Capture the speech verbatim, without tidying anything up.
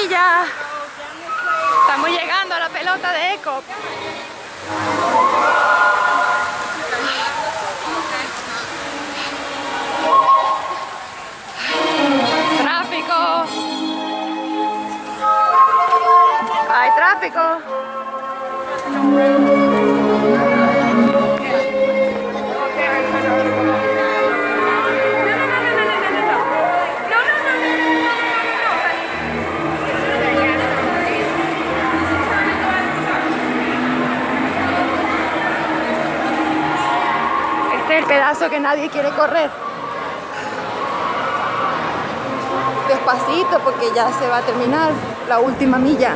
milla. Estamos llegando a la pelota de Eco. Tráfico. Hay tráfico. Este es el pedazo que nadie quiere correr. Despacito porque ya se va a terminar la última milla.